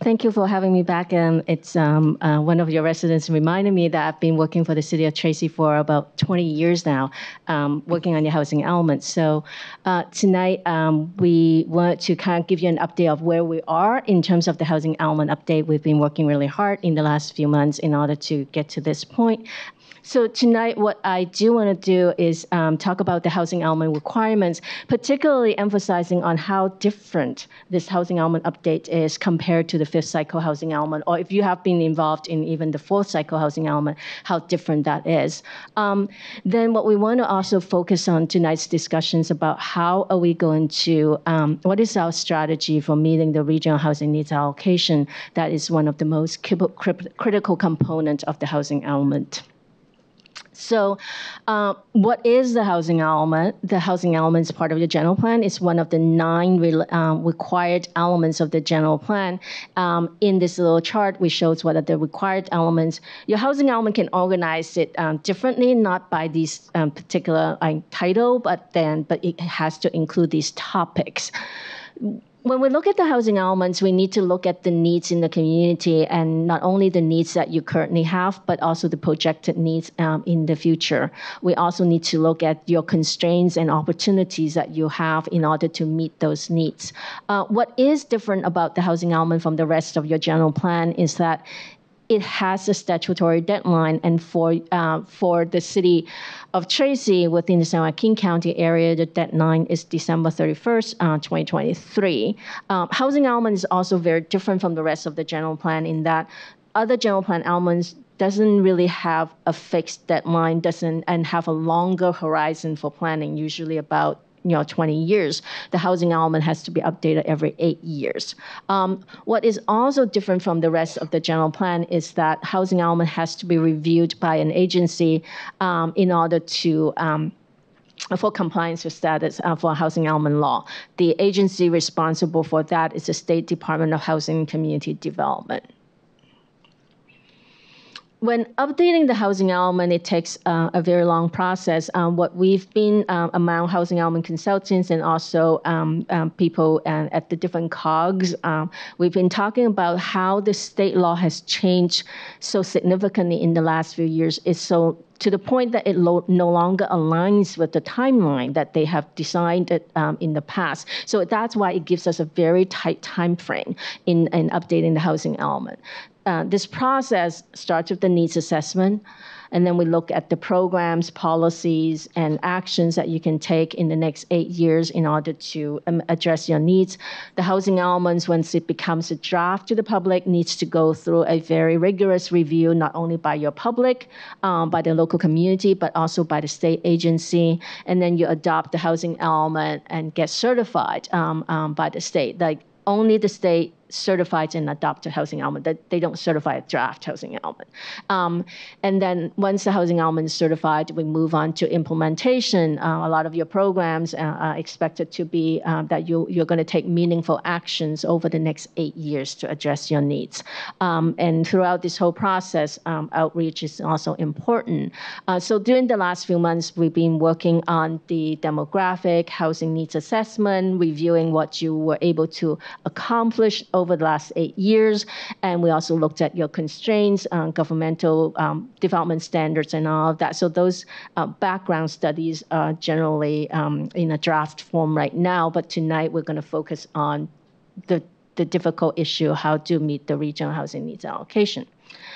Thank you for having me back. It's one of your residents reminded me that I've been working for the city of Tracy for about 20 years now, working on the housing element. So tonight we want to kind of give you an update of where we are in terms of the housing element update. We've been working really hard in the last few months in order to get to this point. So tonight, what I do want to do is talk about the housing element requirements, particularly emphasizing on how different this housing element update is compared to the fifth cycle housing element, or if you have been involved in even the fourth cycle housing element, how different that is. Then what we want to also focus on tonight's discussions about how are we going to, what is our strategy for meeting the regional housing needs allocation that is one of the most critical components of the housing element. So what is the housing element? The housing element is part of the general plan. It's one of the 9 required elements of the general plan. In this little chart, we shows what are the required elements. Your housing element can organize it differently, not by these particular title, but it has to include these topics. When we look at the housing elements, we need to look at the needs in the community, and not only the needs that you currently have, but also the projected needs in the future. We also need to look at your constraints and opportunities that you have in order to meet those needs. What is different about the housing element from the rest of your general plan is that it has a statutory deadline, and for the city of Tracy within the San Joaquin County area, the deadline is December 31st, 2023. Housing element is also very different from the rest of the general plan in that other general plan elements doesn't really have a fixed deadline, and have a longer horizon for planning, usually about 20 years. The housing element has to be updated every 8 years. What is also different from the rest of the general plan is that housing element has to be reviewed by an agency in order to for compliance with status for housing element law. The agency responsible for that is the State Department of Housing and Community Development. When updating the housing element, it takes a very long process. What we've been among housing element consultants and also people at the different COGs, we've been talking about how the state law has changed so significantly in the last few years. It's so to the point that it no longer aligns with the timeline that they have designed in the past. So that's why it gives us a very tight time frame in updating the housing element. This process starts with the needs assessment, and then we look at the programs, policies, and actions that you can take in the next 8 years in order to address your needs. The housing elements, once it becomes a draft to the public, needs to go through a very rigorous review, not only by your public, by the local community, but also by the state agency. And then you adopt the housing element and get certified by the state. Like only the state certified and adopted housing element, that they don't certify a draft housing element. And then once the housing element is certified, we move on to implementation. A lot of your programs are expected to be that you're going to take meaningful actions over the next 8 years to address your needs. And throughout this whole process, outreach is also important. So during the last few months, we've been working on the demographic housing needs assessment, reviewing what you were able to accomplish over the last 8 years. And we also looked at your constraints, governmental development standards and all of that. So those background studies are generally in a draft form right now. But tonight we're going to focus on the difficult issue, how to meet the regional housing needs allocation.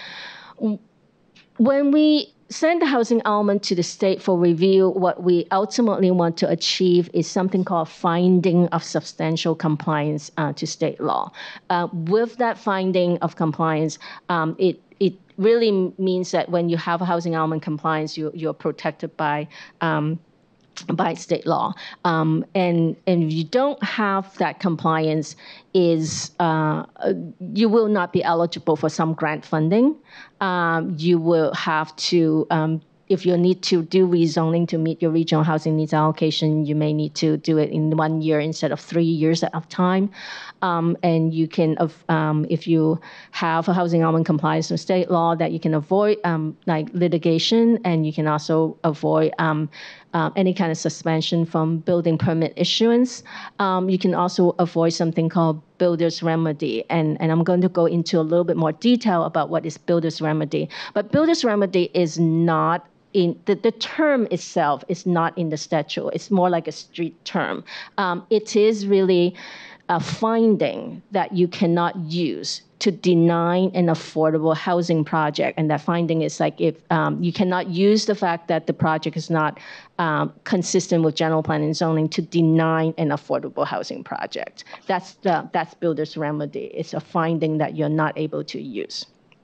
When we send the housing element to the state for review, what we ultimately want to achieve is something called finding of substantial compliance to state law. With that finding of compliance, it really means that when you have a housing element compliance, you're protected by state law. And if you don't have that compliance, you will not be eligible for some grant funding. You will have to, if you need to do rezoning to meet your regional housing needs allocation, you may need to do it in 1 year instead of 3 years at a time. And you can, if you have a housing element compliance with state law, that you can avoid like litigation, and you can also avoid any kind of suspension from building permit issuance. You can also avoid something called builder's remedy. And I'm going to go into a little bit more detail about what is builder's remedy. But builder's remedy is not in the term itself is not in the statute. It's more like a street term. It is really a finding that you cannot use to deny an affordable housing project. And that finding is like if you cannot use the fact that the project is not consistent with general plan and zoning to deny an affordable housing project. That's builder's remedy. It's a finding that you're not able to use.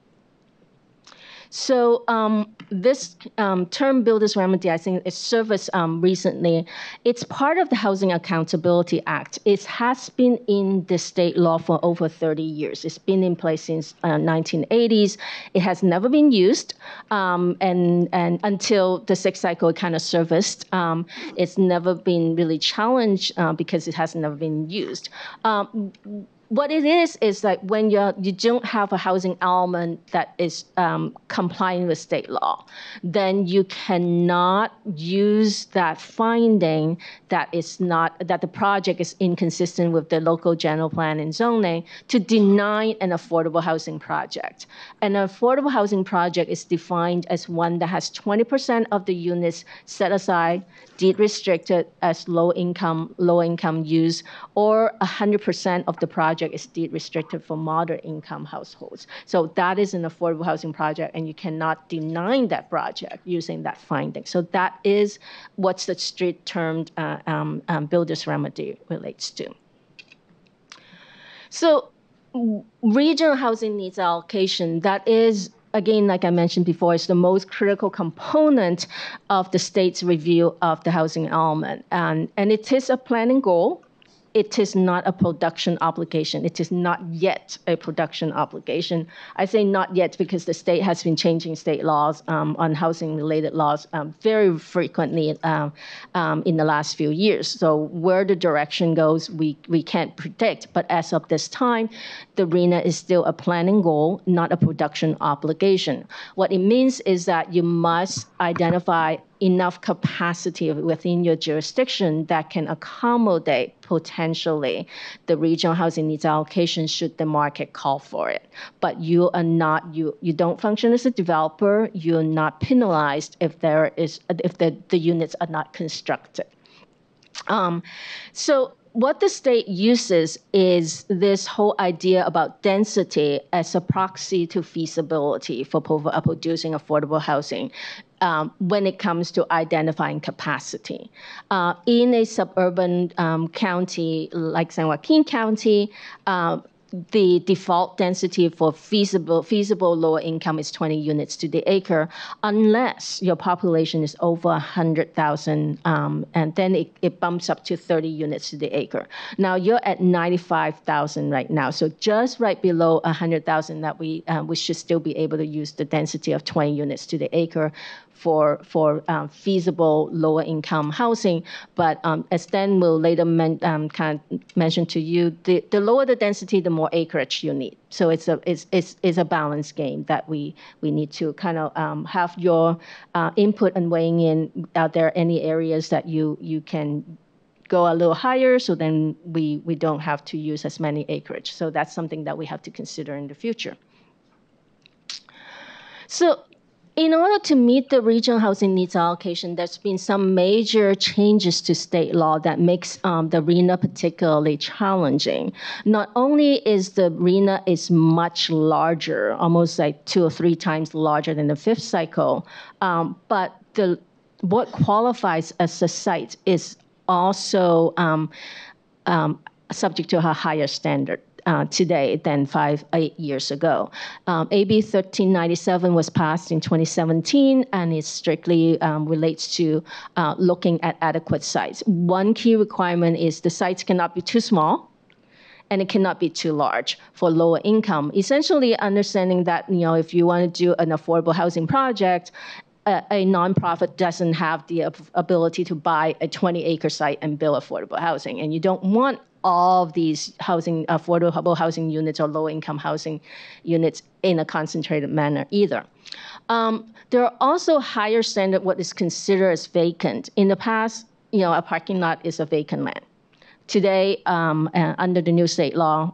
So this term builder's remedy, I think, is surfaced recently. It's part of the Housing Accountability Act. It has been in the state law for over 30 years. It's been in place since 1980s. It has never been used, and until the sixth cycle, it kind of surfaced. It's never been really challenged because it has never been used. What it is like when you don't have a housing element that is complying with state law, then you cannot use that finding that the project is inconsistent with the local general plan and zoning to deny an affordable housing project. An affordable housing project is defined as one that has 20% of the units set aside, deed restricted as low income use, or 100% of the project is deed restricted for moderate income households. So that is an affordable housing project, and you cannot deny that project using that finding. So that is what the street termed builder's remedy relates to. So regional housing needs allocation, that is, again, like I mentioned before, is the most critical component of the state's review of the housing element. And it is a planning goal. It is not a production obligation. It is not yet a production obligation. I say not yet because the state has been changing state laws on housing-related laws very frequently in the last few years. So where the direction goes, we can't predict. But as of this time, the RHNA is still a planning goal, not a production obligation. What it means is that you must identify enough capacity within your jurisdiction that can accommodate potentially the regional housing needs allocation should the market call for it. But you are not, you don't function as a developer. You're not penalized if the units are not constructed. So what the state uses is this whole idea about density as a proxy to feasibility for producing affordable housing when it comes to identifying capacity. In a suburban county like San Joaquin County, the default density for feasible lower income is 20 units to the acre, unless your population is over 100,000, and then it bumps up to 30 units to the acre. Now you're at 95,000 right now, so just right below 100,000 that we should still be able to use the density of 20 units to the acre for feasible lower income housing. But as Dan will later kind of mention to you, the lower the density, the more acreage you need. So it's a balance game that we need to kind of have your input and weighing in. Are there any areas that you can go a little higher, so then we don't have to use as many acreage. So that's something that we have to consider in the future. So in order to meet the regional housing needs allocation, there's been some major changes to state law that makes the RHNA particularly challenging. Not only is the RHNA is much larger, almost like 2 or 3 times larger than the fifth cycle, but what qualifies as a site is also subject to a higher standard today than 8 years ago. AB 1397 was passed in 2017, and it strictly relates to looking at adequate sites. One key requirement is the sites cannot be too small, and it cannot be too large for lower income. Essentially understanding that, if you want to do an affordable housing project, a nonprofit doesn't have the ability to buy a 20-acre site and build affordable housing. And you don't want all of these affordable housing units or low-income housing units in a concentrated manner either. There are also higher standard what is considered as vacant. In the past, a parking lot is a vacant land. Today, under the new state law,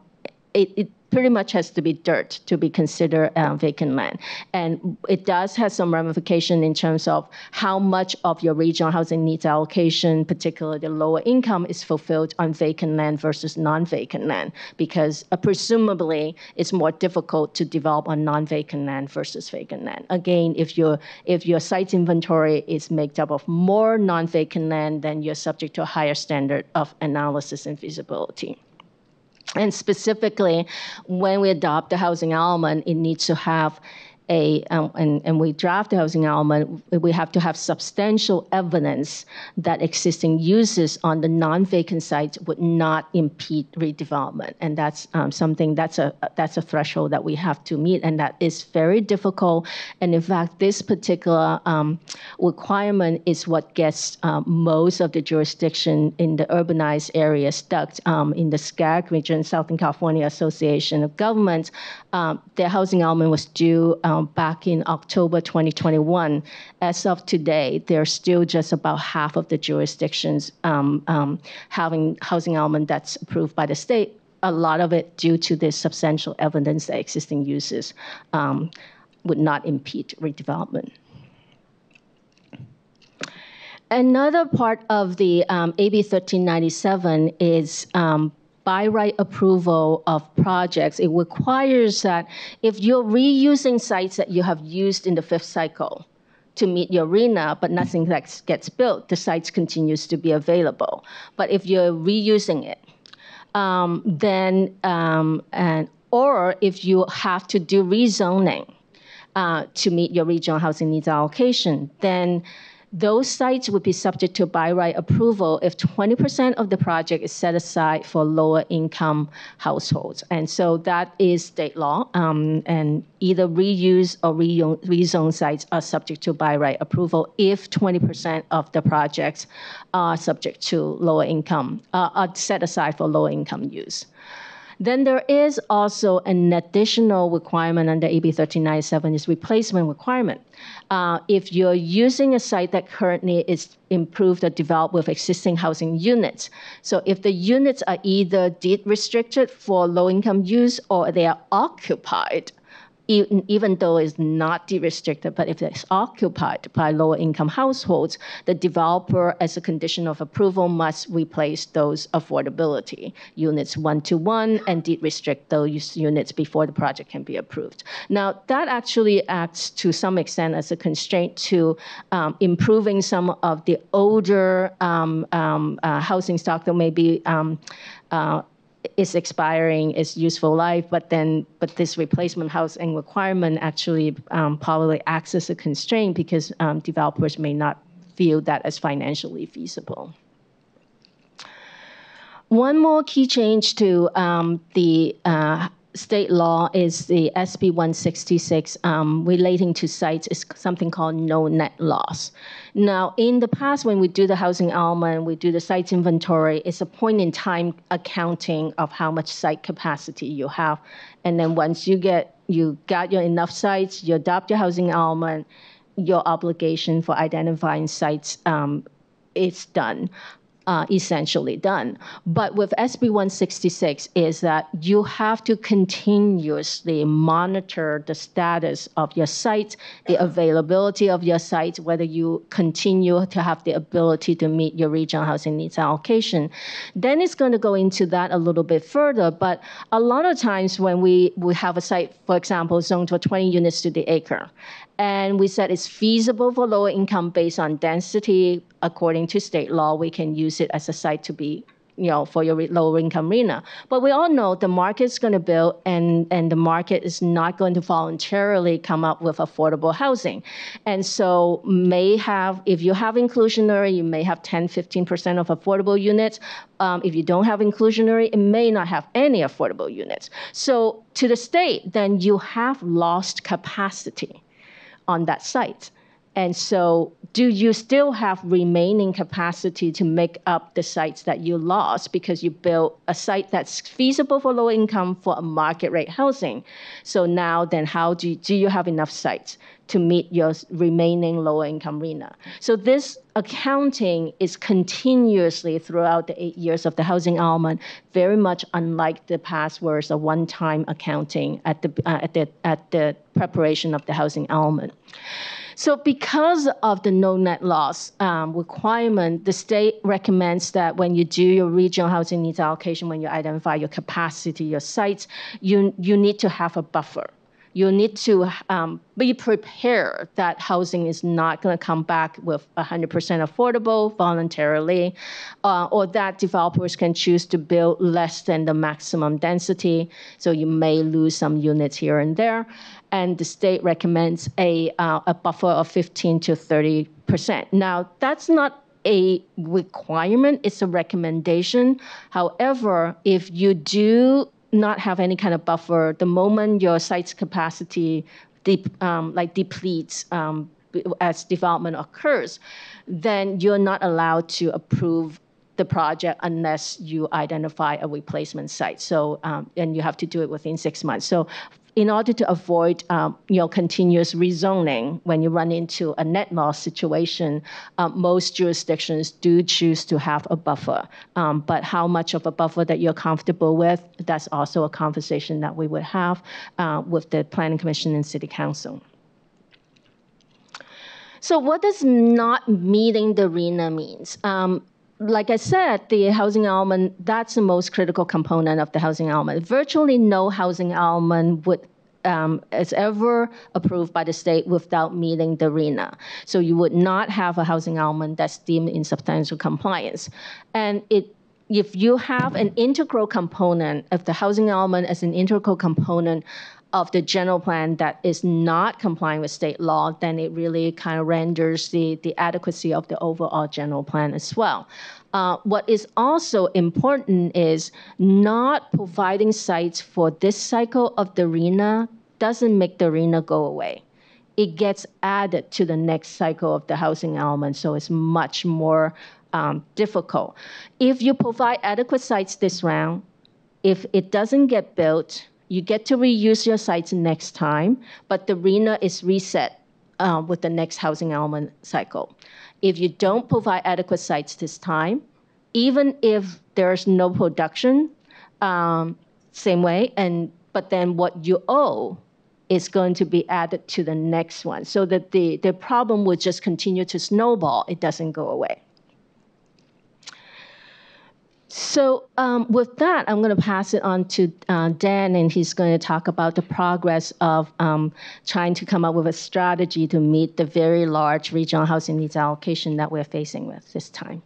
it pretty much has to be dirt to be considered vacant land. And it does have some ramification in terms of how much of your regional housing needs allocation, particularly the lower income, is fulfilled on vacant land versus non-vacant land, because presumably it's more difficult to develop on non-vacant land versus vacant land. Again, if your site inventory is made up of more non-vacant land, then you're subject to a higher standard of analysis and feasibility. And specifically, when we adopt the housing element, it needs to have and we draft the housing element, we have to have substantial evidence that existing uses on the non-vacant sites would not impede redevelopment. And that's that's a threshold that we have to meet, and that is very difficult. And in fact, this particular requirement is what gets most of the jurisdiction in the urbanized areas stuck. In the SCAG region, Southern California Association of Governments, their housing element was due back in October 2021. As of today, there's still just about half of the jurisdictions having housing element that's approved by the state. A lot of it due to this substantial evidence that existing uses would not impede redevelopment. Another part of the AB 1397 is by right approval of projects. It requires that if you're reusing sites that you have used in the fifth cycle to meet your RENA, but nothing that gets built, the sites continues to be available. But if you're reusing it, or if you have to do rezoning to meet your regional housing needs allocation, then those sites would be subject to by right approval if 20% of the project is set aside for lower income households. And so that is state law, and either reuse or rezone sites are subject to by right approval if 20% of the projects are subject to lower income, are set aside for lower income use. Then there is also an additional requirement under AB 1397 is replacement requirement. If you're using a site that currently is improved or developed with existing housing units, so if the units are either deed restricted for low-income use or they are occupied, even though it's not deed-restricted, but if it's occupied by lower-income households, the developer, as a condition of approval, must replace those affordability units 1-to-1 and deed-restrict those units before the project can be approved. Now, that actually acts to some extent as a constraint to improving some of the older housing stock that may be is expiring its useful life, but this replacement housing requirement actually probably acts as a constraint because developers may not feel that as financially feasible. One more key change to the state law is the SB 166 relating to sites is something called no net loss. Now, in the past, when we do the housing element, we do the site inventory, it's a point-in-time accounting of how much site capacity you have. And then once you got your enough sites, you adopt your housing element, your obligation for identifying sites is done. Essentially done. But with SB 166 is that you have to continuously monitor the status of your site, the availability of your site, whether you continue to have the ability to meet your regional housing needs allocation. Then it's going to go into that a little bit further, but a lot of times when we have a site, for example, zoned for 20 units to the acre, and we said it's feasible for lower income based on density. According to state law, we can use it as a site to be, for your lower income RENA. But we all know the market's going to build, and the market is not going to voluntarily come up with affordable housing. And so if you have inclusionary, you may have 10, 15% of affordable units. If you don't have inclusionary, it may not have any affordable units. So to the state, then you have lost capacity on that site. And so do you still have remaining capacity to make up the sites that you lost because you built a site that's feasible for low income for a market rate housing? So now then how do you have enough sites to meet your remaining low income RHNA? So this accounting is continuously throughout the 8 years of the housing element, very much unlike the past where it's a one-time accounting at the preparation of the housing element. So because of the no net loss requirement, the state recommends that when you do your regional housing needs allocation, when you identify your capacity, your sites, you need to have a buffer. You need to be prepared that housing is not going to come back with 100% affordable voluntarily, or that developers can choose to build less than the maximum density. So you may lose some units here and there. And the state recommends a buffer of 15 to 30%. Now, that's not a requirement, it's a recommendation. However, if you do not have any kind of buffer, the moment your site's capacity depletes as development occurs, then you're not allowed to approve the project unless you identify a replacement site. So, and you have to do it within 6 months. So in order to avoid continuous rezoning when you run into a net loss situation, most jurisdictions do choose to have a buffer. But how much of a buffer that you're comfortable with, that's also a conversation that we would have with the Planning Commission and City Council. So what does not meeting the RHNA means? Like I said, the housing element, that's the most critical component of the housing element. Virtually no housing element is ever approved by the state without meeting the RHNA. So you would not have a housing element that's deemed in substantial compliance. And if you have an integral component, if the housing element is an integral component of the general plan that is not complying with state law, then it really kind of renders the adequacy of the overall general plan as well. What is also important is not providing sites for this cycle of the RHNA doesn't make the RHNA go away. It gets added to the next cycle of the housing element, so it's much more difficult. If you provide adequate sites this round, if it doesn't get built, you get to reuse your sites next time, but the RHNA is reset with the next housing element cycle. If you don't provide adequate sites this time, even if there's no production, same way, but then what you owe is going to be added to the next one, so that the problem would just continue to snowball. It doesn't go away. So with that, I'm going to pass it on to Dan, and he's going to talk about the progress of trying to come up with a strategy to meet the very large regional housing needs allocation that we're facing with this time.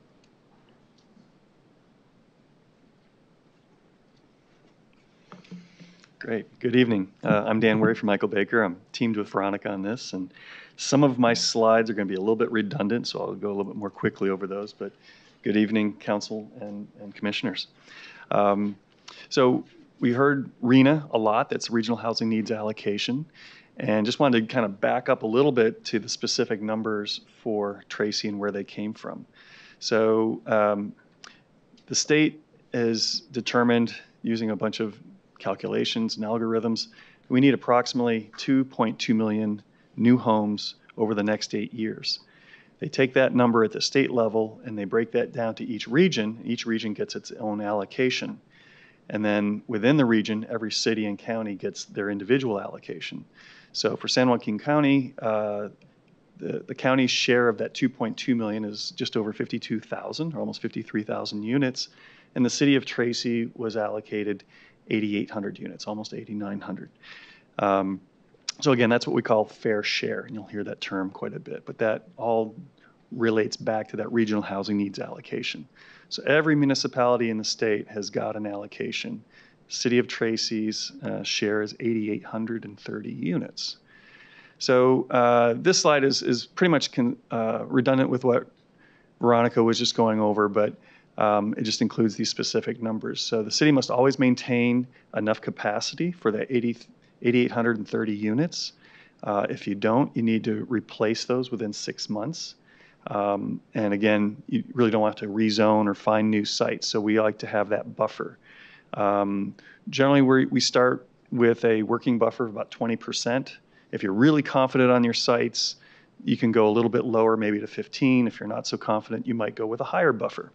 Great. Good evening. I'm Dan Wary from Michael Baker. I'm teamed with Veronica on this, and some of my slides are going to be a little bit redundant, so I'll go a little bit more quickly over those. But good evening, Council and Commissioners. So we heard RHNA a lot. That's Regional Housing Needs Allocation. And just wanted to kind of back up a little bit to the specific numbers for Tracy and where they came from. So the state is determined using a bunch of calculations and algorithms. We need approximately 2.2 million new homes over the next 8 years. They take that number at the state level and they break that down to each region. Each region gets its own allocation. And then within the region, every city and county gets their individual allocation. So for San Joaquin County, the county's share of that 2.2 million is just over 52,000, or almost 53,000 units. And the city of Tracy was allocated 8,800 units, almost 8,900. So again, that's what we call fair share, and you'll hear that term quite a bit, but that all relates back to that regional housing needs allocation. So every municipality in the state has got an allocation. City of Tracy's share is 8,830 units. So this slide is pretty much redundant with what Veronica was just going over, but it just includes these specific numbers. So the city must always maintain enough capacity for the 8,830 units. If you don't, you need to replace those within 6 months. And again, you really don't have to rezone or find new sites. So we like to have that buffer. Generally, we start with a working buffer of about 20%. If you're really confident on your sites, you can go a little bit lower, maybe to 15. If you're not so confident, you might go with a higher buffer.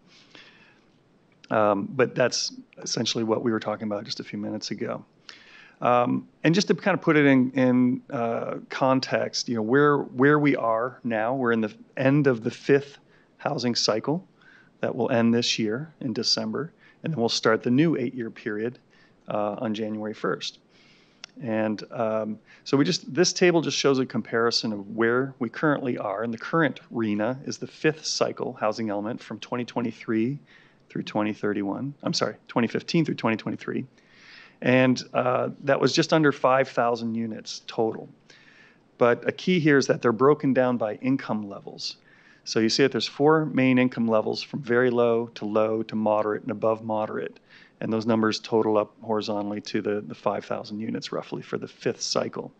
But that's essentially what we were talking about just a few minutes ago. And just to kind of put it in context, where we are now, we're in the end of the 5th housing cycle that will end this year in December, and then we'll start the new 8-year period on January 1st. And so this table just shows a comparison of where we currently are. And the current RHNA is the 5th cycle housing element from 2023 through 2031. I'm sorry, 2015 through 2023. And that was just under 5,000 units total. But a key here is that they're broken down by income levels. So you see that there's 4 main income levels, from very low to moderate and above moderate. And those numbers total up horizontally to the 5,000 units roughly for the 5th cycle.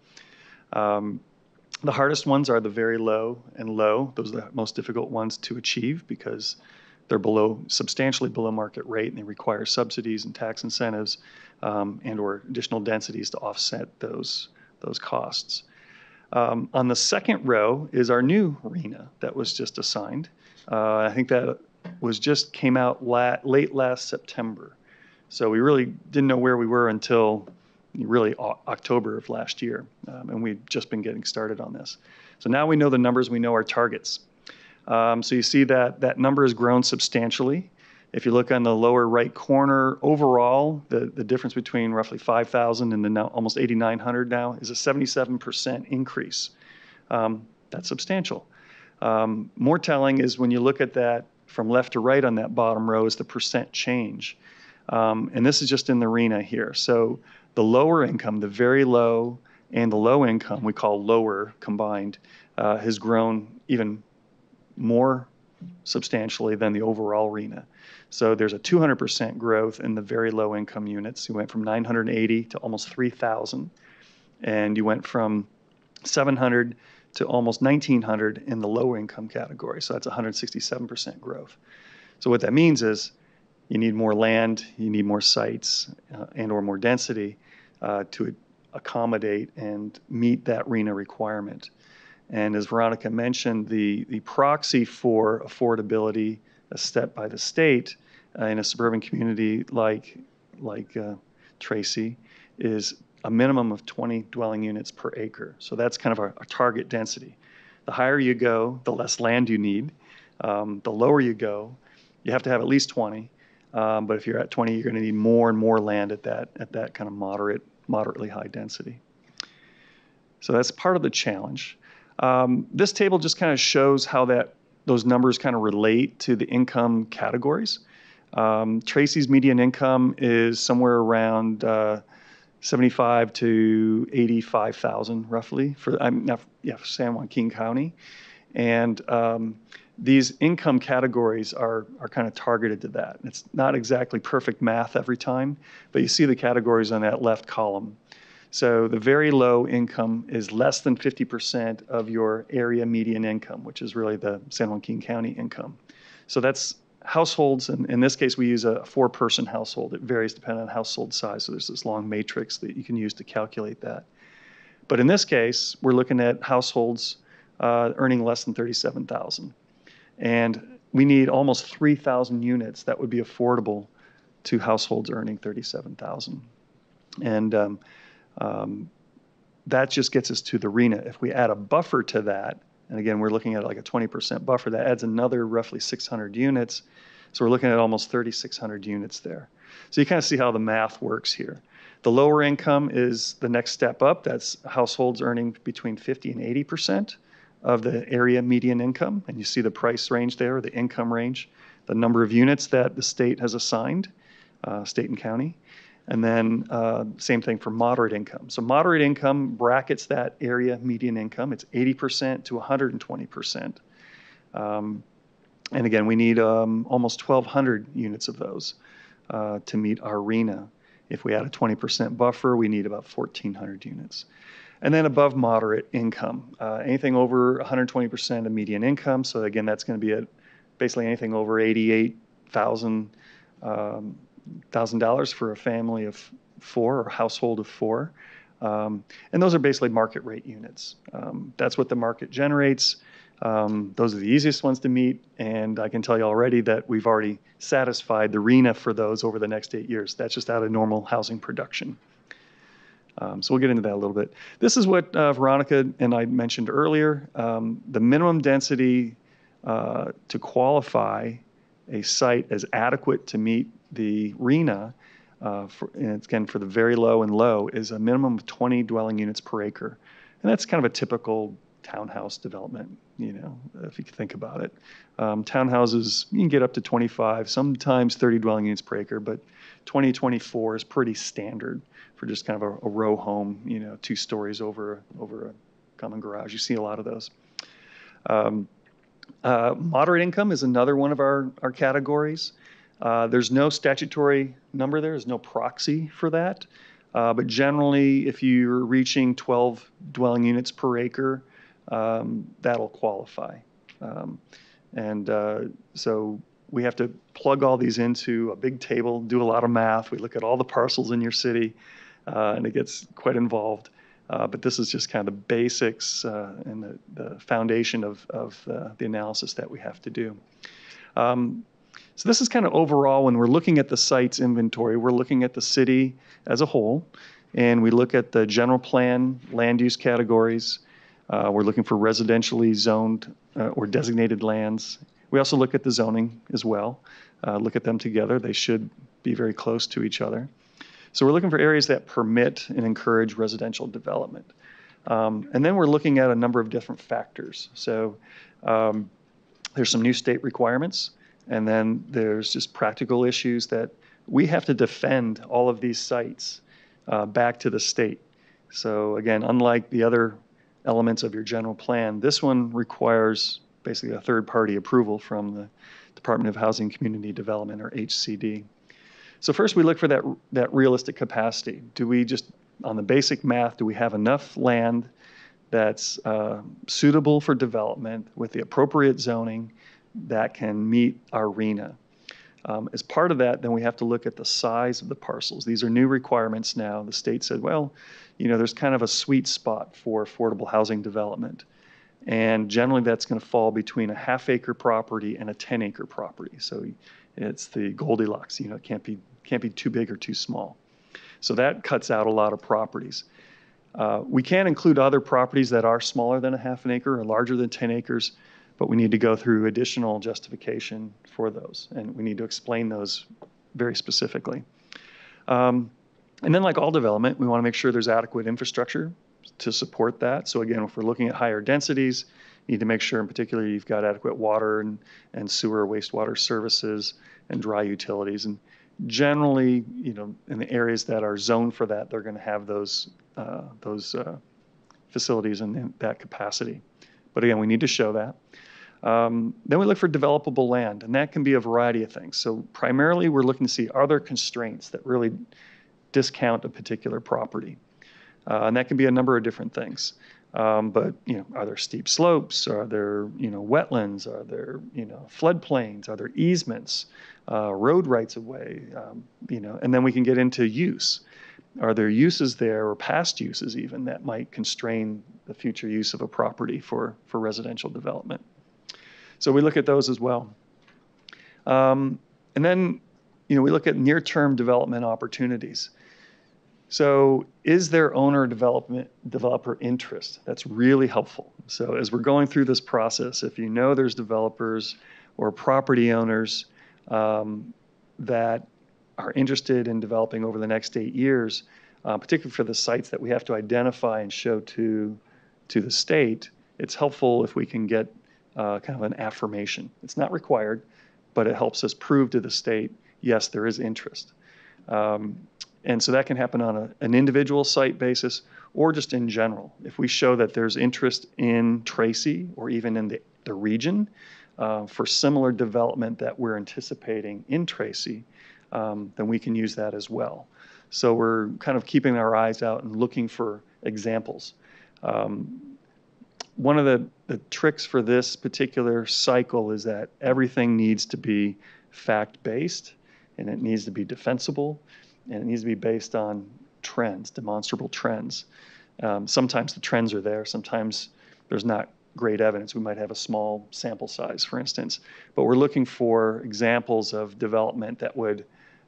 The hardest ones are the very low and low. Those are the most difficult ones to achieve because they're substantially below market rate, and they require subsidies and tax incentives and or additional densities to offset those costs. On the second row is our new RHNA that was just assigned. I think that came out late last September. So we really didn't know where we were until really October of last year, and we've just been getting started on this. So now we know the numbers, we know our targets. So you see that number has grown substantially. If you look on the lower right corner, overall, the difference between roughly 5,000 and now almost 8,900 now is a 77% increase. That's substantial. More telling is when you look at that from left to right on that bottom row is the percent change. And this is just in the RHNA here. So the lower income, the very low, and the low income, we call lower combined, has grown even more substantially than the overall RHNA. So there's a 200% growth in the very low income units. You went from 980 to almost 3,000. And you went from 700 to almost 1,900 in the low income category. So that's 167% growth. So what that means is you need more land, you need more sites and or more density to accommodate and meet that RHNA requirement. And as Veronica mentioned, the proxy for affordability, as set by the state in a suburban community like Tracy, is a minimum of 20 dwelling units per acre. So that's kind of our target density. The higher you go, the less land you need. The lower you go, you have to have at least 20. But if you're at 20, you're going to need more and more land at that kind of moderately high density. So that's part of the challenge. This table just kind of shows how those numbers kind of relate to the income categories. Tracy's median income is somewhere around 75 to 85,000 roughly for San Joaquin County. And these income categories are kind of targeted to that. It's not exactly perfect math every time, but you see the categories on that left column. So the very low income is less than 50% of your area median income, which is really the San Joaquin County income. So that's households, and in this case we use a 4-person household. It varies depending on household size, so there's this long matrix that you can use to calculate that. But in this case, we're looking at households earning less than 37,000. And we need almost 3,000 units that would be affordable to households earning 37,000. And that just gets us to the RHNA. If we add a buffer to that, and again, we're looking at like a 20% buffer, that adds another roughly 600 units. So we're looking at almost 3,600 units there. So you kind of see how the math works here. The lower income is the next step up. That's households earning between 50 and 80% of the area median income. And you see the price range there, the income range, the number of units that the state has assigned, state and county. And then same thing for moderate income. So moderate income brackets that area median income. It's 80% to 120%. And again, we need almost 1,200 units of those to meet our RHNA. If we add a 20% buffer, we need about 1,400 units. And then above moderate income, anything over 120% of median income. So again, that's going to be at basically anything over $88,000 for a family of 4 or household of 4. And those are basically market rate units. That's what the market generates. Those are the easiest ones to meet, and I can tell you already that we've already satisfied the RHNA for those over the next 8 years. That's just out of normal housing production. So we'll get into that a little bit. This is what Veronica and I mentioned earlier. The minimum density to qualify a site as adequate to meet the RHNA, and again, for the very low and low, is a minimum of 20 dwelling units per acre. And that's kind of a typical townhouse development, if you think about it. Townhouses, you can get up to 25, sometimes 30 dwelling units per acre, but 20, 24 is pretty standard for just kind of a row home, 2 stories over a common garage. You see a lot of those. Moderate income is another one of our categories. There's no statutory number there. There's no proxy for that. But generally, if you're reaching 12 dwelling units per acre, that'll qualify. So we have to plug all these into a big table, do a lot of math. We look at all the parcels in your city, and it gets quite involved. But this is just kind of the basics and the foundation of the analysis that we have to do. So this is kind of overall, when we're looking at the sites inventory, we're looking at the city as a whole, and we look at the general plan land use categories. We're looking for residentially zoned or designated lands. We also look at the zoning as well, look at them together. They should be very close to each other. So we're looking for areas that permit and encourage residential development. And then we're looking at a number of different factors. So there's some new state requirements, and then there's just practical issues that we have to defend all of these sites back to the state. So again, unlike the other elements of your general plan, this one requires basically a third-party approval from the Department of Housing and Community Development, or HCD. So first we look for that realistic capacity. Do we just, on the basic math, do we have enough land that's suitable for development with the appropriate zoning that can meet our RHNA? As part of that, then we have to look at the size of the parcels. These are new requirements now. The state said, well, there's kind of a sweet spot for affordable housing development. And generally that's going to fall between a half-acre property and a 10-acre property. So it's the Goldilocks, it can't be too big or too small. So that cuts out a lot of properties. We can include other properties that are smaller than a half an acre or larger than 10 acres, but we need to go through additional justification for those, and we need to explain those very specifically. And then, like all development, we want to make sure there's adequate infrastructure to support that. So again, if we're looking at higher densities, you need to make sure in particular you've got adequate water and sewer, wastewater services, and dry utilities. And generally, in the areas that are zoned for that, they're going to have those facilities and that capacity. But again, we need to show that. Then we look for developable land, and that can be a variety of things. So primarily, we're looking to see, are there constraints that really discount a particular property? And that can be a number of different things. But are there steep slopes? Are there wetlands? Are there floodplains? Are there easements? Road rights of way? And then we can get into use. Are there uses there, or past uses even, that might constrain the future use of a property for residential development? So we look at those as well. And then we look at near-term development opportunities. So is there owner developer interest? That's really helpful. So as we're going through this process, if there's developers or property owners that are interested in developing over the next 8 years, particularly for the sites that we have to identify and show to the state, it's helpful if we can get kind of an affirmation. It's not required, but it helps us prove to the state, yes, there is interest. And so that can happen on an individual site basis or just in general. If we show that there's interest in Tracy or even in the region for similar development that we're anticipating in Tracy, then we can use that as well. So we're kind of keeping our eyes out and looking for examples. One of the tricks for this particular cycle is that everything needs to be fact-based, and it needs to be defensible, and it needs to be based on trends, demonstrable trends. Sometimes the trends are there, sometimes there's not great evidence. We might have a small sample size, for instance, but we're looking for examples of development that would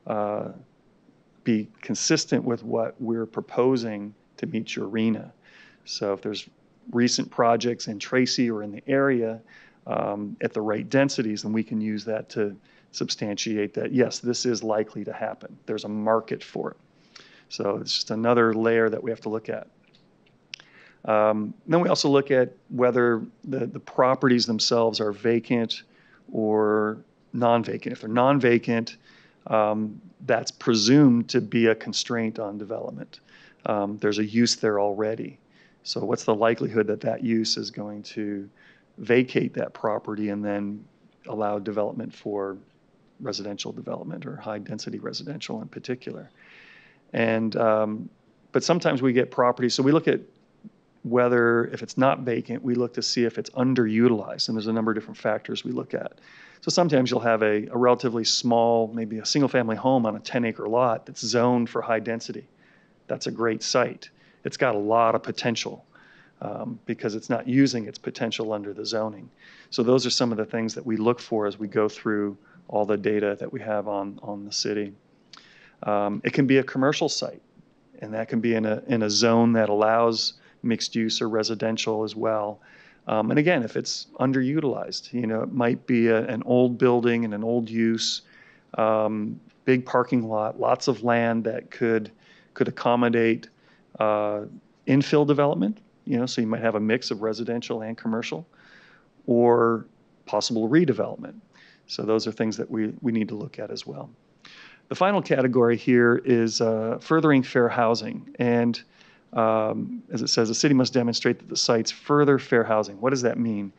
be consistent with what we're proposing to meet your RENA. So if there's recent projects in Tracy or in the area at the right densities, then we can use that to substantiate that, yes, this is likely to happen. There's a market for it. So it's just another layer that we have to look at. Then we also look at whether the properties themselves are vacant or non-vacant. If they're non-vacant, that's presumed to be a constraint on development. There's a use there already. So what's the likelihood that that use is going to vacate that property and then allow development for residential development or high density residential in particular? And but sometimes we get properties, so we look at whether, if it's not vacant, we look to see if it's underutilized, and there's a number of different factors we look at. So sometimes you'll have a relatively small, maybe a single family home on a 10-acre lot that's zoned for high density. That's a great site. It's got a lot of potential because it's not using its potential under the zoning. So those are some of the things that we look for as we go through all the data that we have on the city. It can be a commercial site, and that can be in a zone that allows mixed use or residential as well. And again, if it's underutilized, it might be an old building and an old use, big parking lot, lots of land that could accommodate infill development, so you might have a mix of residential and commercial, or possible redevelopment. So those are things that we need to look at as well. The final category here is furthering fair housing. And as it says, the city must demonstrate that the sites further fair housing. What does that mean?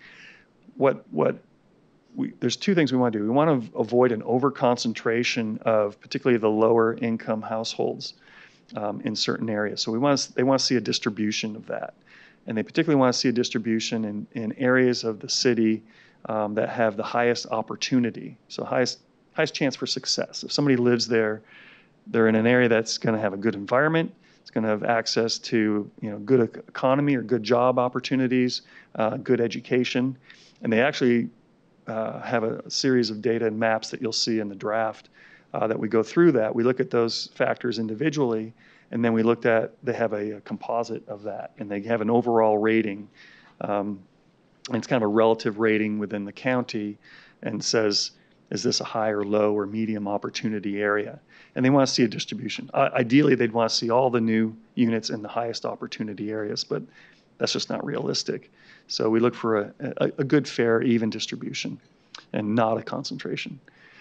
There's two things we want to do. We want to avoid an overconcentration of particularly the lower income households in certain areas. So they want to see a distribution of that. And they particularly want to see a distribution in areas of the city that have the highest opportunity, so highest chance for success. If somebody lives there, they're in an area that's going to have a good environment. It's going to have access to good economy or good job opportunities, good education. And they actually have a series of data and maps that you'll see in the draft that we go through that. We look at those factors individually, and then they have a composite of that, and they have an overall rating. And it's kind of a relative rating within the county and says, is this a high or low or medium opportunity area? And they want to see a distribution. Ideally, they'd want to see all the new units in the highest opportunity areas, but that's just not realistic. So we look for a good, fair, even distribution and not a concentration.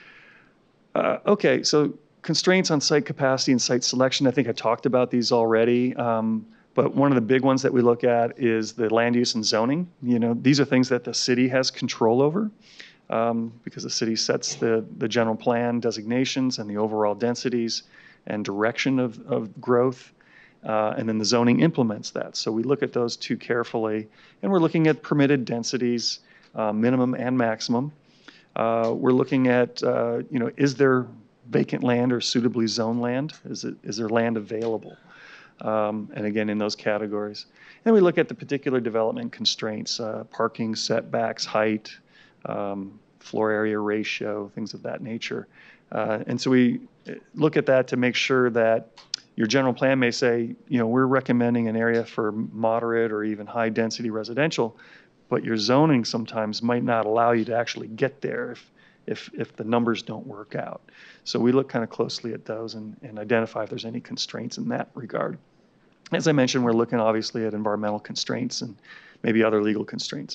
Okay, so constraints on site capacity and site selection. I think I talked about these already. But one of the big ones that we look at is the land use and zoning. These are things that the city has control over. Because the city sets the general plan designations and the overall densities and direction of growth, and then the zoning implements that. So we look at those two carefully, and we're looking at permitted densities, minimum and maximum. We're looking at, is there vacant land or suitably zoned land? Is there land available? And again, in those categories. And we look at the particular development constraints, parking, setbacks, height, floor area ratio, things of that nature. And so we look at that to make sure that your general plan may say, we're recommending an area for moderate or even high density residential, but your zoning sometimes might not allow you to actually get there if the numbers don't work out. So we look kind of closely at those and identify if there's any constraints in that regard. As I mentioned, we're looking obviously at environmental constraints and maybe other legal constraints.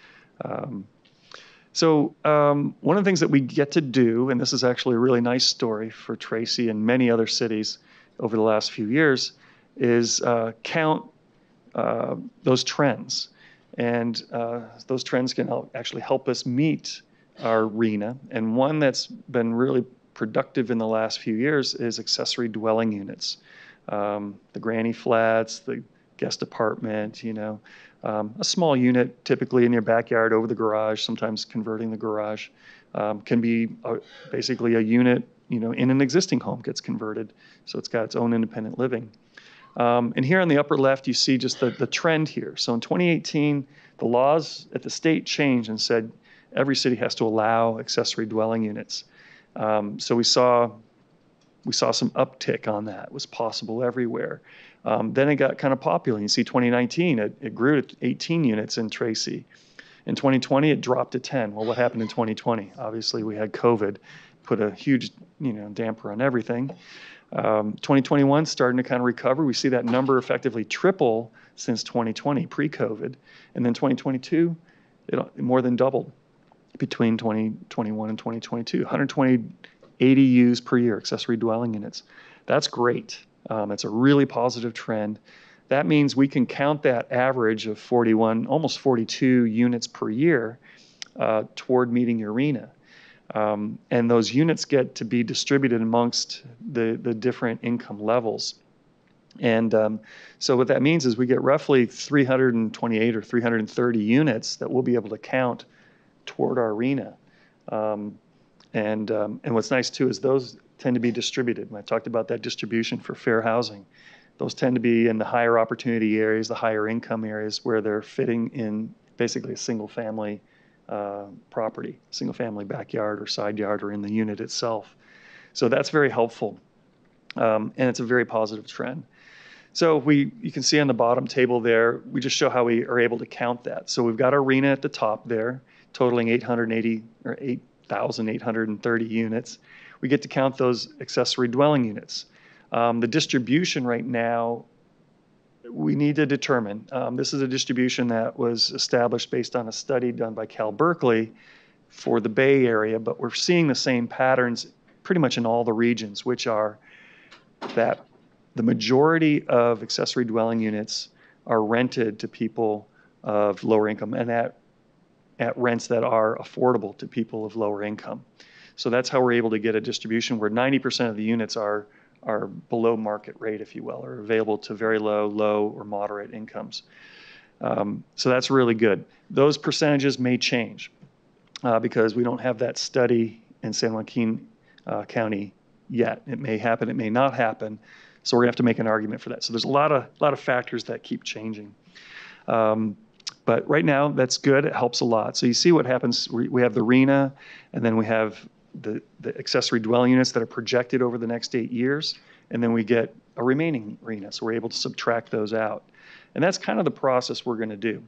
So one of the things that we get to do, and this is actually a really nice story for Tracy and many other cities over the last few years, is count those trends. And those trends can actually help us meet our RENA. And one that's been really productive in the last few years is accessory dwelling units. The granny flats, the guest apartment, a small unit typically in your backyard over the garage, sometimes converting the garage, can be basically a unit, in an existing home gets converted. So it's got its own independent living. And here on the upper left, you see just the trend here. So in 2018, the laws at the state changed and said every city has to allow accessory dwelling units. So we saw some uptick on that. It was possible everywhere. Then it got kind of popular. You see 2019, it grew to 18 units in Tracy. In 2020, it dropped to 10. Well, what happened in 2020? Obviously, we had COVID, put a huge damper on everything. 2021 starting to kind of recover. We see that number effectively triple since 2020, pre-COVID. And then 2022, it more than doubled between 2021 and 2022. 120 ADUs per year, accessory dwelling units. That's great. It's a really positive trend. That means we can count that average of 41, almost 42 units per year toward meeting your RHNA. And those units get to be distributed amongst the different income levels. And so what that means is we get roughly 328 or 330 units that we'll be able to count toward our RHNA. And what's nice too is those tend to be distributed. And I talked about that distribution for fair housing. Those tend to be in the higher opportunity areas, the higher income areas where they're fitting in basically a single family property, single family backyard or side yard or in the unit itself. So that's very helpful. And it's a very positive trend. So you can see on the bottom table there, we just show how we are able to count that. So we've got our RHNA at the top there, totaling 880 or 8,830 units. We get to count those accessory dwelling units. The distribution right now, we need to determine. This is a distribution that was established based on a study done by Cal Berkeley for the Bay Area, but we're seeing the same patterns pretty much in all the regions, which are that the majority of accessory dwelling units are rented to people of lower income and at rents that are affordable to people of lower income. So that's how we're able to get a distribution where 90% of the units are below market rate, if you will, or available to very low or moderate incomes. So that's really good. Those percentages may change because we don't have that study in San Joaquin County yet. It may happen, it may not happen. So we're gonna have to make an argument for that. So there's a lot of factors that keep changing. But right now, that's good. It helps a lot. So you see what happens. We have the RHNA, and then we have the accessory dwelling units that are projected over the next 8 years, and then we get a remaining RHNA. So we're able to subtract those out. And that's kind of the process we're going to do.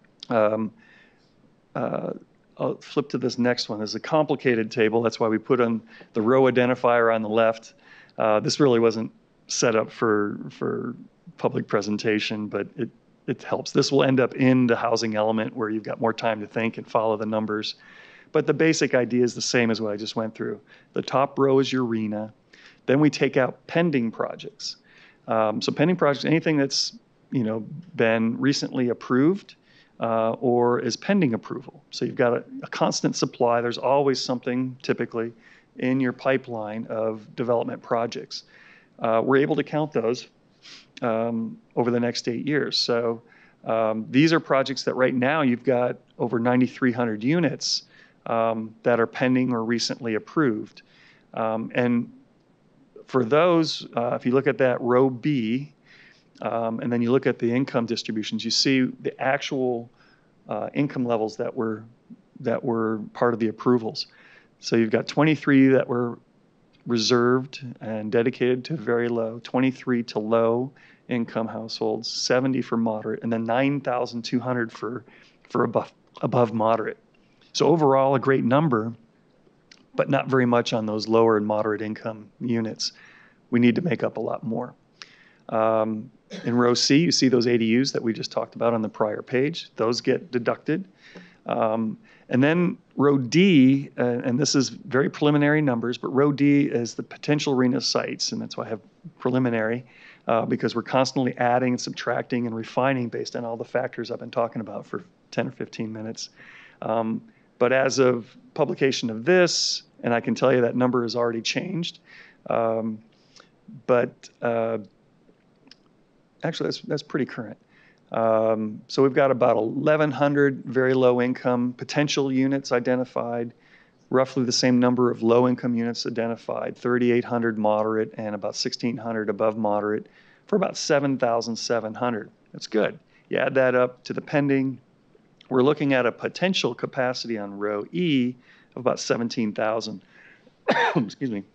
I'll flip to this next one. It's a complicated table. That's why we put on the row identifier on the left. This really wasn't set up for public presentation, but it helps. This will end up in the housing element where you've got more time to think and follow the numbers. But the basic idea is the same as what I just went through. The top row is your RHNA. Then we take out pending projects. So pending projects, anything that's been recently approved or is pending approval. So you've got a constant supply. There's always something typically in your pipeline of development projects. We're able to count those over the next 8 years. So these are projects that right now you've got over 9,300 units that are pending or recently approved. And for those, if you look at that row B, and then you look at the income distributions, you see the actual income levels that were part of the approvals. So you've got 23 that were reserved and dedicated to very low, 23 to low income households, 70 for moderate, and then 9,200 for above moderate. So overall, a great number, but not very much on those lower and moderate income units. We need to make up a lot more. In row C, you see those ADUs that we just talked about on the prior page. Those get deducted. And then row D, and this is very preliminary numbers, but row D is the potential RHNA sites, and that's why I have preliminary, because we're constantly adding and subtracting and refining based on all the factors I've been talking about for 10 or 15 minutes. But as of publication of this, And I can tell you that number has already changed. But actually, that's pretty current. So we've got about 1,100 very low income potential units identified, roughly the same number of low income units identified, 3,800 moderate and about 1,600 above moderate, for about 7,700. That's good. You add that up to the pending, we're looking at a potential capacity on row E of about 17,000. Excuse me.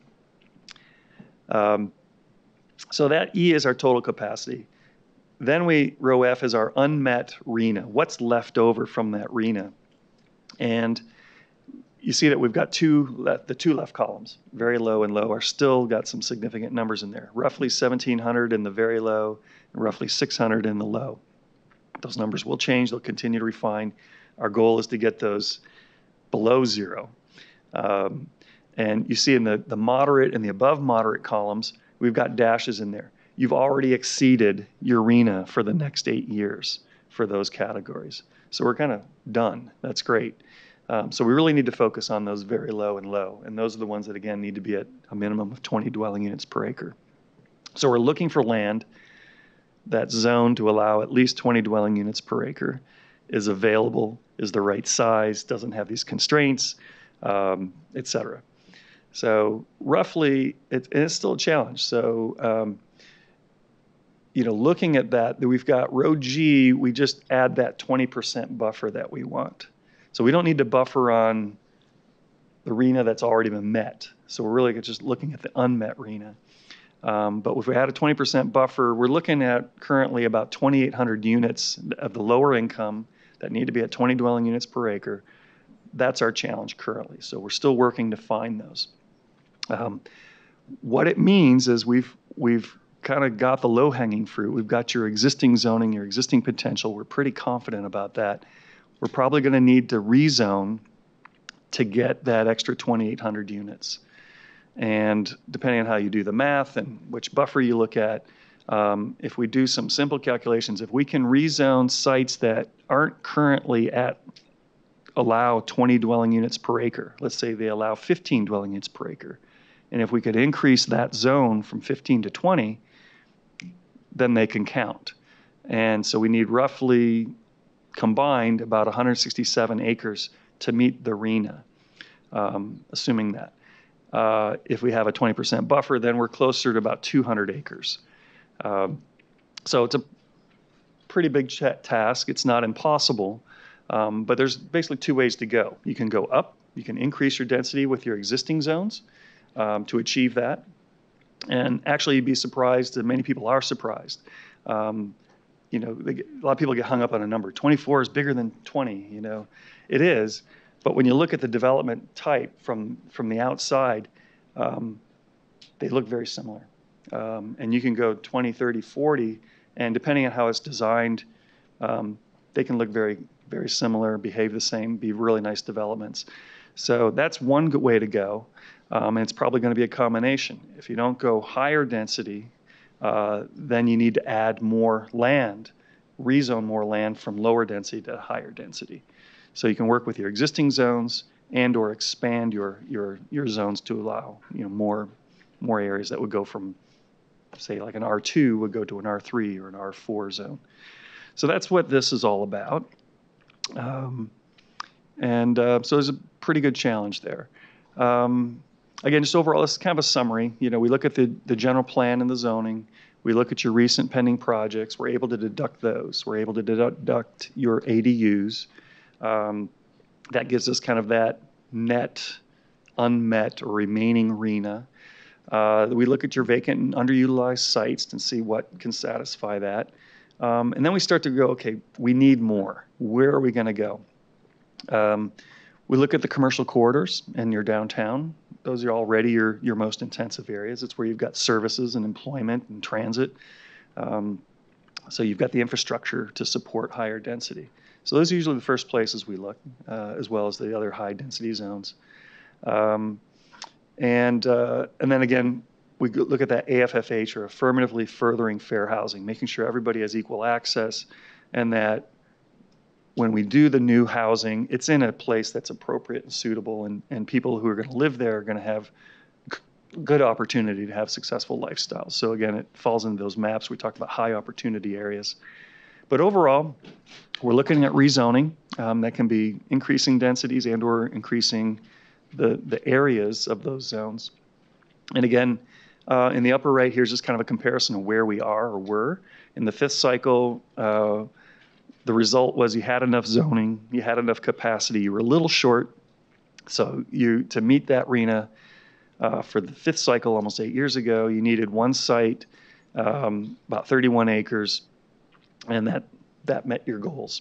So that E is our total capacity. Then row F is our unmet RENA. What's left over from that RENA? And you see that we've got the two left columns, very low and low, are still got some significant numbers in there. Roughly 1,700 in the very low and roughly 600 in the low. Those numbers will change. They'll continue to refine. Our goal is to get those below zero. And you see in the moderate and the above moderate columns, we've got dashes in there. You've already exceeded your RENA for the next 8 years for those categories. So we're kind of done. That's great. So we really need to focus on those very low and low. And those are the ones that, again, need to be at a minimum of 20 dwelling units per acre. So we're looking for land that's zoned to allow at least 20 dwelling units per acre, is available, is the right size, doesn't have these constraints, et cetera. So roughly, it's still a challenge. So, looking at that, we've got row G, we just add that 20% buffer that we want. So we don't need to buffer on the RENA that's already been met. So we're really just looking at the unmet RENA. But if we had a 20% buffer, we're looking at currently about 2,800 units of the lower income that need to be at 20 dwelling units per acre. That's our challenge currently. So we're still working to find those. What it means is we've kind of got the low-hanging fruit. We've got your existing zoning, your existing potential. We're pretty confident about that. We're probably going to need to rezone to get that extra 2,800 units. And depending on how you do the math and which buffer you look at, if we do some simple calculations, if we can rezone sites that aren't currently allow 20 dwelling units per acre, let's say they allow 15 dwelling units per acre, and if we could increase that zone from 15 to 20, then they can count. And so we need roughly combined about 167 acres to meet the RENA, assuming that. If we have a 20% buffer, then we're closer to about 200 acres. So it's a pretty big task. It's not impossible, but there's basically two ways to go. You can go up. You can increase your density with your existing zones to achieve that. And actually, you'd be surprised, and many people are surprised. A lot of people get hung up on a number. 24 is bigger than 20, It is. But when you look at the development type from the outside, they look very similar. And you can go 20, 30, 40, and depending on how it's designed, they can look very, very similar, behave the same, be really nice developments. So that's one good way to go. And it's probably going to be a combination. If you don't go higher density, then you need to add more land, rezone more land from lower density to higher density. So you can work with your existing zones and or expand your zones to allow more areas that would go from, say, like an R2 would go to an R3 or an R4 zone. So that's what this is all about. So there's a pretty good challenge there. Again, just overall, this is kind of a summary. We look at the general plan and the zoning. We look at your recent pending projects. We're able to deduct those. We're able to deduct your ADUs. That gives us kind of that net, unmet, or remaining RENA. We look at your vacant and underutilized sites and see what can satisfy that. And then we start to go, okay, we need more. Where are we going to go? We look at the commercial corridors in your downtown. Those are already your most intensive areas. It's where you've got services and employment and transit. So you've got the infrastructure to support higher density. So those are usually the first places we look, as well as the other high density zones. And then again, we look at that AFFH, or affirmatively furthering fair housing, making sure everybody has equal access and that when we do the new housing, it's in a place that's appropriate and suitable, and people who are going to live there are going to have good opportunity to have successful lifestyles. So again, it falls into those maps. We talked about high opportunity areas. But overall, we're looking at rezoning. That can be increasing densities and or increasing the areas of those zones. And again, in the upper right, here's just kind of a comparison of where we are or were. In the fifth cycle, the result was you had enough zoning, you had enough capacity, you were a little short. So to meet that RHNA for the fifth cycle almost 8 years ago, you needed one site, about 31 acres, and that met your goals.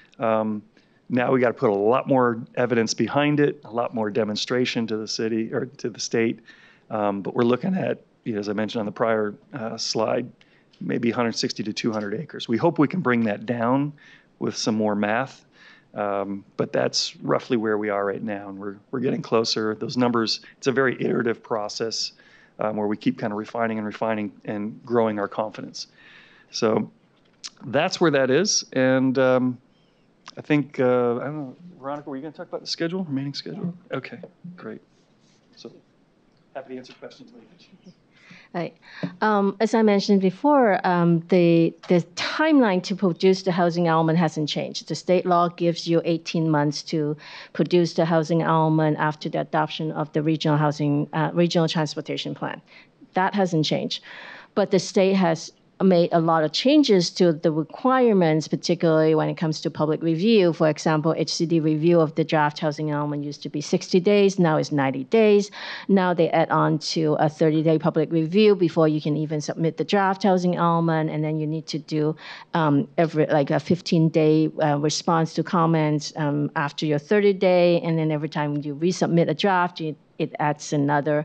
Now we got to put a lot more evidence behind it, a lot more demonstration to the city or to the state. But we're looking at, as I mentioned on the prior slide, maybe 160 to 200 acres. We hope we can bring that down with some more math, but that's roughly where we are right now, and we're getting closer. Those numbers, it's a very iterative process where we keep kind of refining and growing our confidence. So that's where that is, and I think, I don't know, Veronica, were you going to talk about the schedule, remaining schedule? Okay, great. So happy to answer questions later. Right. As I mentioned before, the timeline to produce the housing element hasn't changed. The state law gives you 18 months to produce the housing element after the adoption of the regional transportation plan. That hasn't changed, but the state has made a lot of changes to the requirements, particularly when it comes to public review. For example, HCD review of the draft housing element used to be 60 days, now it's 90 days. Now they add on to a 30-day public review before you can even submit the draft housing element, and then you need to do every a 15-day response to comments after your 30-day, and then every time you resubmit a draft, it adds another,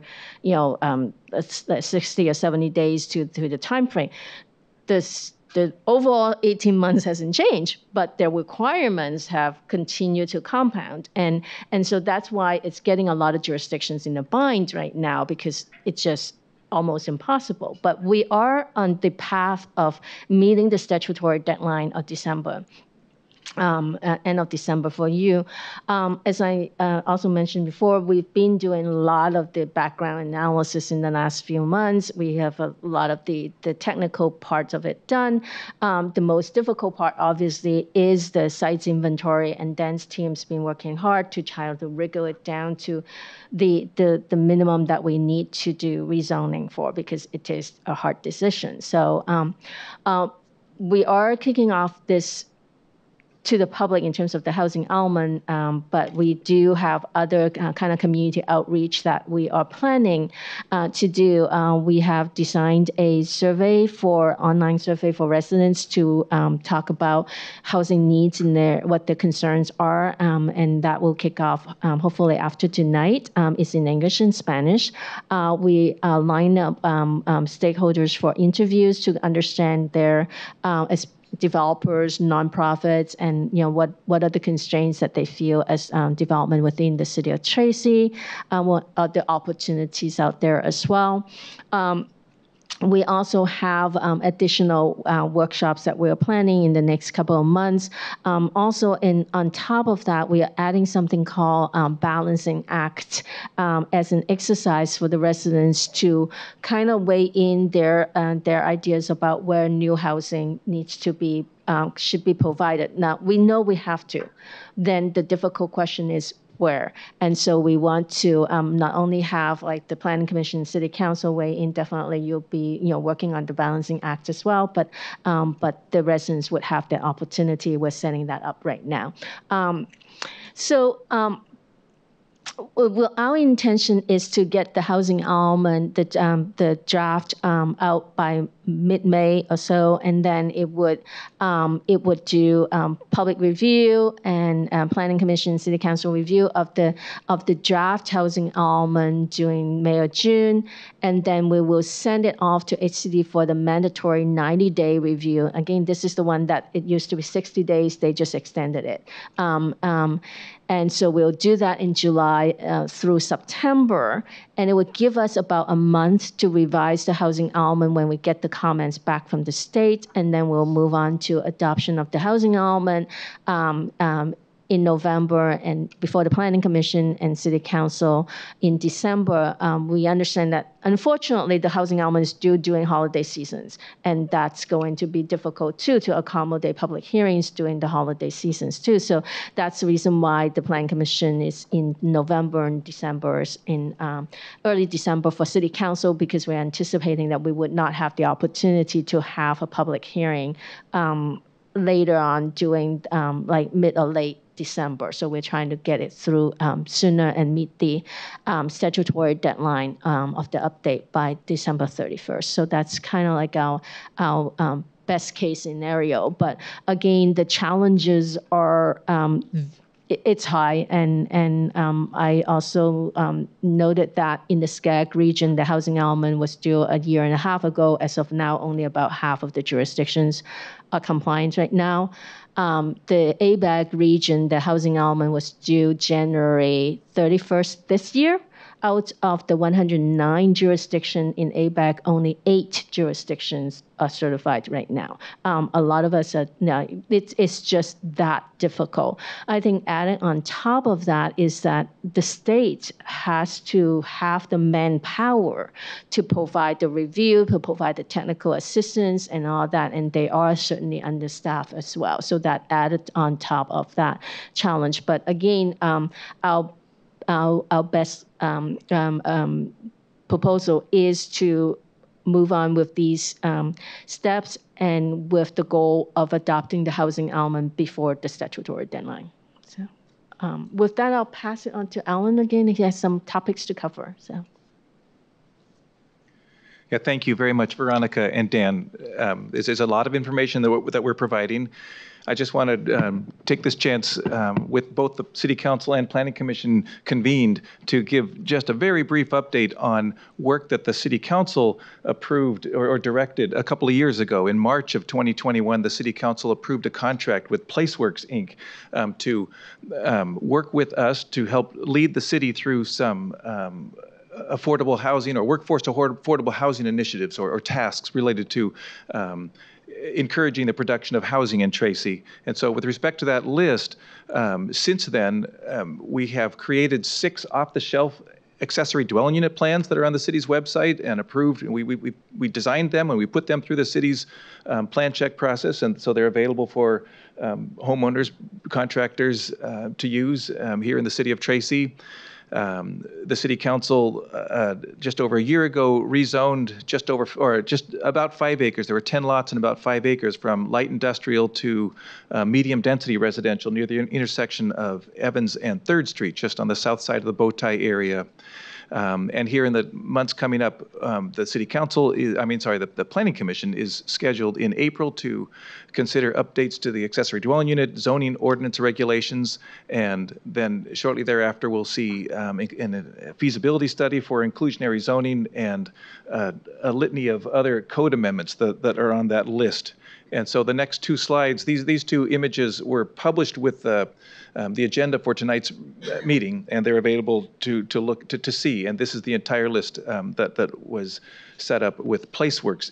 60 or 70 days to the time frame. The overall 18 months hasn't changed, but their requirements have continued to compound. And so that's why it's getting a lot of jurisdictions in a bind right now, because it's just almost impossible. But we are on the path of meeting the statutory deadline of December. End of December for you. As I also mentioned before, we've been doing a lot of the background analysis in the last few months. We have a lot of the technical parts of it done. The most difficult part, obviously, is the sites inventory, and Dan's team's been working hard to try to wriggle it down to the minimum that we need to do rezoning for, because it is a hard decision. So we are kicking off this to the public in terms of the housing element, but we do have other kind of community outreach that we are planning to do. We have designed a online survey for residents to talk about housing needs in what their concerns are, and that will kick off hopefully after tonight. It's in English and Spanish. We line up stakeholders for interviews to understand their developers, nonprofits, and what are the constraints that they feel as development within the city of Tracy, what are the opportunities out there as well. We also have additional workshops that we're planning in the next couple of months. Also, on top of that, we are adding something called balancing act as an exercise for the residents to kind of weigh in their ideas about where new housing needs to be should be provided. Now, we know we have to. Then the difficult question is where. And so we want to not only have the Planning Commission, City Council weigh in. Definitely, you'll be working on the balancing act as well. But the residents would have that opportunity. We're setting that up right now. Well, our intention is to get the housing element, the draft out by mid-May or so, and then it would do public review and Planning Commission, City Council review of the draft housing element during May or June, and then we will send it off to HCD for the mandatory 90-day review. Again, this is the one that it used to be 60 days. They just extended it. And so we'll do that in July. through September, and it would give us about a month to revise the housing element when we get the comments back from the state, and then we'll move on to adoption of the housing element in November and before the Planning Commission and City Council in December. We understand that, unfortunately, the housing element is due during holiday seasons, and that's going to be difficult, too, to accommodate public hearings during the holiday seasons, too. So that's the reason why the Planning Commission is in November and December, in early December for City Council, because we're anticipating that we would not have the opportunity to have a public hearing later on during like mid or late December. So we're trying to get it through sooner and meet the statutory deadline of the update by December 31st. So that's kind of like our best case scenario. But again, the challenges are it's high, and I also noted that in the SCAG region, the housing element was due a year and a half ago. As of now, only about half of the jurisdictions are compliant right now. The ABAG region, the housing element was due January 31st this year. Out of the 109 jurisdictions in ABAG, only 8 jurisdictions are certified right now. A lot of us are, no, it's just that difficult. I think added on top of that is that the state has to have the manpower to provide the review, to provide the technical assistance and all that, and they are certainly understaffed as well. So that added on top of that challenge. But again, our best proposal is to move on with these steps and with the goal of adopting the housing element before the statutory deadline. So with that, I'll pass it on to Alan again. He has some topics to cover. So. Yeah, thank you very much, Veronica and Dan. This is a lot of information that we're providing. I just want to take this chance with both the City Council and Planning Commission convened to give just a very brief update on work that the City Council approved or directed a couple of years ago. In March of 2021, the City Council approved a contract with PlaceWorks, Inc. To work with us to help lead the city through some affordable housing or workforce affordable housing initiatives or tasks related to encouraging the production of housing in Tracy. And so with respect to that list, since then, we have created 6 off-the-shelf accessory dwelling unit plans that are on the city's website and approved. We designed them and we put them through the city's plan check process, and so they're available for homeowners, contractors to use here in the city of Tracy. The City Council just over a year ago rezoned just about 5 acres. There were 10 lots and about 5 acres from light industrial to medium density residential near the intersection of Evans and 3rd Street, just on the south side of the Bowtie area. And here in the months coming up, the City Council, the Planning Commission is scheduled in April to consider updates to the accessory dwelling unit zoning ordinance regulations, and then shortly thereafter we'll see a feasibility study for inclusionary zoning and a litany of other code amendments that are on that list. And so the next 2 slides, these 2 images were published with the agenda for tonight's meeting, and they're available to see. And this is the entire list that was set up with PlaceWorks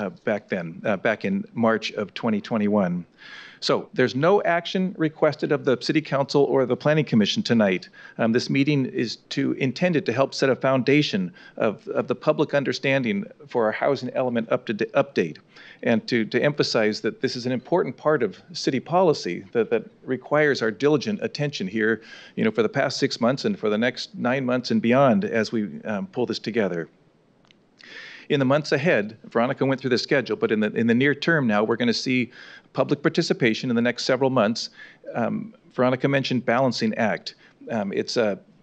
back in March of 2021. So there's no action requested of the City Council or the Planning Commission tonight. This meeting is intended to help set a foundation of the public understanding for our housing element update, and to emphasize that this is an important part of city policy that requires our diligent attention here, for the past 6 months and for the next 9 months and beyond as we pull this together. In the months ahead, Veronica went through the schedule, but in the near term now, we're going to see public participation in the next several months. Veronica mentioned Balancing Act. That's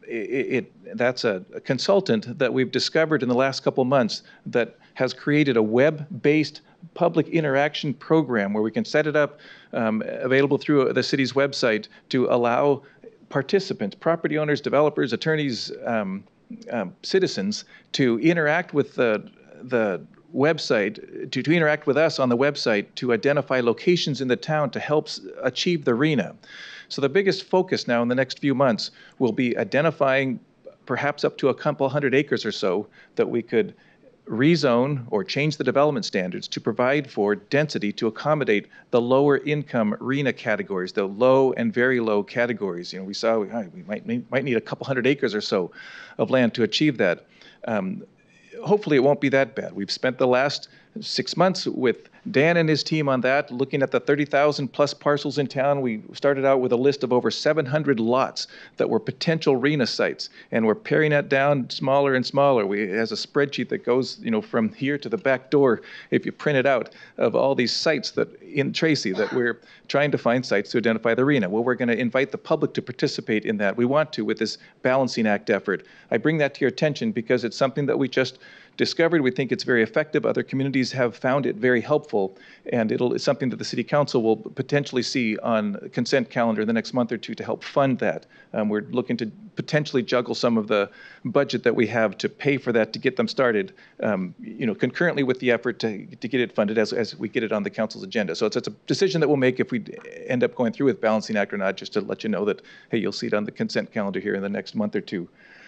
a consultant that we've discovered in the last couple months that has created a web-based public interaction program where we can set it up, available through the city's website, to allow participants, property owners, developers, attorneys, citizens, to interact with the website, to interact with us on the website to identify locations in the town to help achieve the RHNA. So the biggest focus now in the next few months will be identifying perhaps up to a couple hundred acres or so that we could rezone or change the development standards to provide for density to accommodate the lower income RHNA categories, the low and very low categories. You know, we saw we might need a couple hundred acres or so of land to achieve that. Hopefully it won't be that bad. We've spent the last 6 months with Dan and his team on that, looking at the 30,000 plus parcels in town. We started out with a list of over 700 lots that were potential RHNA sites, and we're paring that down smaller and smaller. It has a spreadsheet that goes, you know, from here to the back door, if you print it out, of all these sites that in Tracy that we're trying to find sites to identify the RHNA. Well, we're going to invite the public to participate in that. We want to with this balancing act effort. I bring that to your attention because it's something that we just discovered. We think it's very effective. Other communities have found it very helpful, and it's something that the City Council will potentially see on a consent calendar in the next month or two to help fund that. We're looking to potentially juggle some of the budget that we have to pay for that to get them started, you know, concurrently with the effort to get it funded as we get it on the council's agenda. So it's a decision that we'll make if we end up going through with balancing act or not, just to let you know that, hey, you'll see it on the consent calendar here in the next month or two.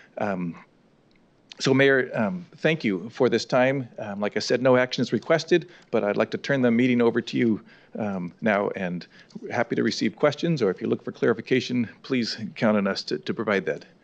So Mayor, thank you for this time. Like I said, no action is requested, but I'd like to turn the meeting over to you now, and happy to receive questions, or if you look for clarification, please count on us to provide that.